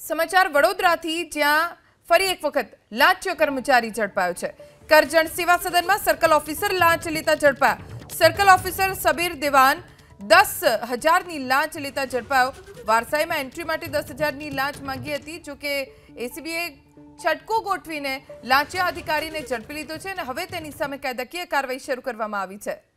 સમાચાર વડોદરાથી, જ્યાં ફરી એક વખત લાંચિયો કર્મચારી ઝડપાયો છે। કરજણ સેવા સદનમાં સર્કલ ઓફિસર લાંચ લેતા ઝડપાયા। સર્કલ ઓફિસર સબીર દેવાન 10,000ની લાંચ લેતા ઝડપાયો। વારસાઈમાં એન્ટ્રી માટે 10,000ની લાંચ માંગી હતી। જોકે એસીબીએ છટકો ગોઠવીને લાંચિયા અધિકારીને ઝડપી લીધો છે અને હવે તેની સામે કાયદાકીય કાર્યવાહી શરૂ કરવામાં આવી છે।